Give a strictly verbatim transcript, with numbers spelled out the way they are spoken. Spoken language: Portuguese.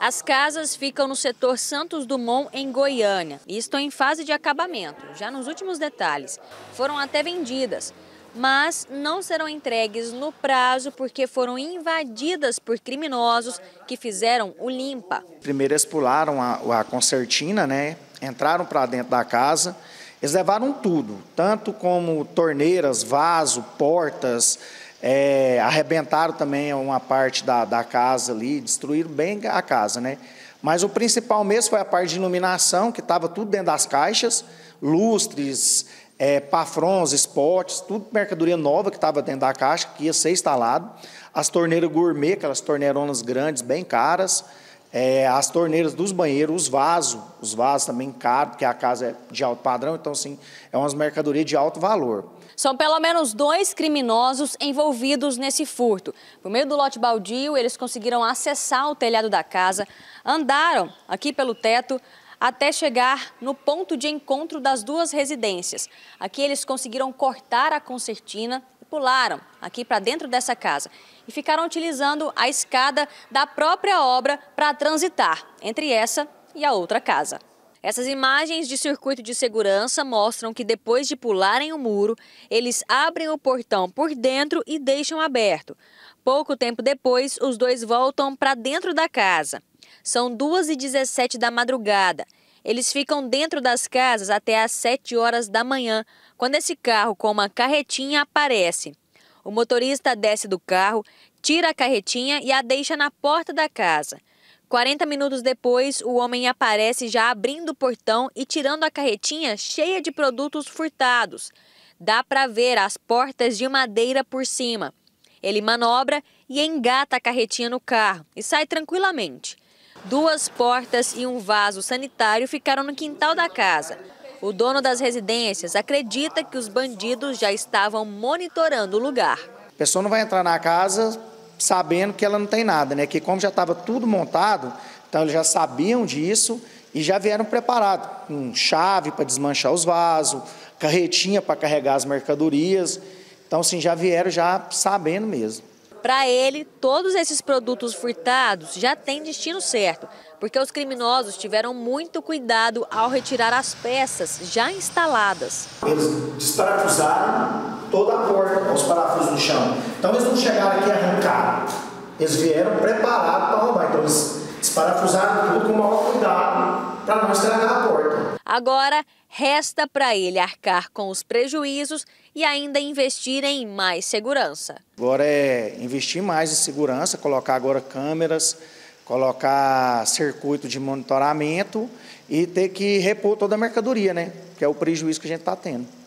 As casas ficam no setor Santos Dumont, em Goiânia, e estão em fase de acabamento, já nos últimos detalhes. Foram até vendidas, mas não serão entregues no prazo porque foram invadidas por criminosos que fizeram o limpa. Primeiro eles pularam a, a concertina, né? Entraram para dentro da casa, eles levaram tudo, tanto como torneiras, vaso, portas, é, arrebentaram também uma parte da, da casa ali, destruíram bem a casa, né? Mas o principal mesmo foi a parte de iluminação, que estava tudo dentro das caixas, lustres, é, pafrons, spots, tudo mercadoria nova que estava dentro da caixa, que ia ser instalado. As torneiras gourmet, aquelas torneironas grandes, bem caras. É, as torneiras dos banheiros, os vasos, os vasos também caros, porque a casa é de alto padrão, então, assim, é umas mercadorias de alto valor. São pelo menos dois criminosos envolvidos nesse furto. Por meio do lote baldio, eles conseguiram acessar o telhado da casa, andaram aqui pelo teto até chegar no ponto de encontro das duas residências. Aqui eles conseguiram cortar a concertina e pularam aqui para dentro dessa casa e ficaram utilizando a escada da própria obra para transitar entre essa e a outra casa. Essas imagens de circuito de segurança mostram que depois de pularem o muro, eles abrem o portão por dentro e deixam aberto. Pouco tempo depois, os dois voltam para dentro da casa. São duas e dezessete da madrugada. Eles ficam dentro das casas até às sete horas da manhã, quando esse carro com uma carretinha aparece. O motorista desce do carro, tira a carretinha e a deixa na porta da casa. quarenta minutos depois, o homem aparece já abrindo o portão e tirando a carretinha cheia de produtos furtados. Dá para ver as portas de madeira por cima. Ele manobra e engata a carretinha no carro e sai tranquilamente. Duas portas e um vaso sanitário ficaram no quintal da casa. O dono das residências acredita que os bandidos já estavam monitorando o lugar. A pessoa não vai entrar na casa sabendo que ela não tem nada, né? Que como já estava tudo montado, então eles já sabiam disso e já vieram preparados, com chave para desmanchar os vasos, carretinha para carregar as mercadorias. Então, sim, já vieram já sabendo mesmo. Para ele, todos esses produtos furtados já têm destino certo, porque os criminosos tiveram muito cuidado ao retirar as peças já instaladas. Eles desparafusaram toda a porta, os parafusos no chão. Então, eles não chegaram aqui e arrancaram. Eles vieram preparados para roubar. Então, eles desparafusaram tudo com o maior cuidado para não estragar a porta. Agora, resta para ele arcar com os prejuízos e ainda investir em mais segurança. Agora é investir mais em segurança, colocar agora câmeras, colocar circuito de monitoramento e ter que repor toda a mercadoria, né? Que é o prejuízo que a gente está tendo.